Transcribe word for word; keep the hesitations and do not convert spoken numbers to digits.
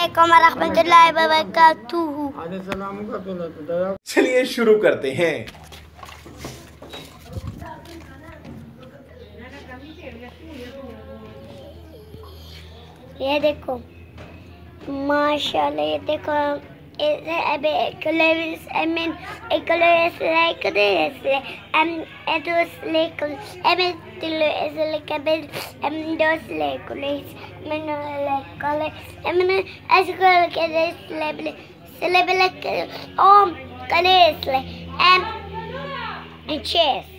रहमतुल्लाहि व बरकातुहू। चलिए शुरू करते हैं। ये देखो माशाल्लाह, ये देखो अबे कलर्स आई मीन एक कलर लाइक दिस एम एदोस लाइक एम एदोस लाइक एम दोस लाइक من الكلر من أشكال كذا سلبل سلبل أم كلر ام تشيس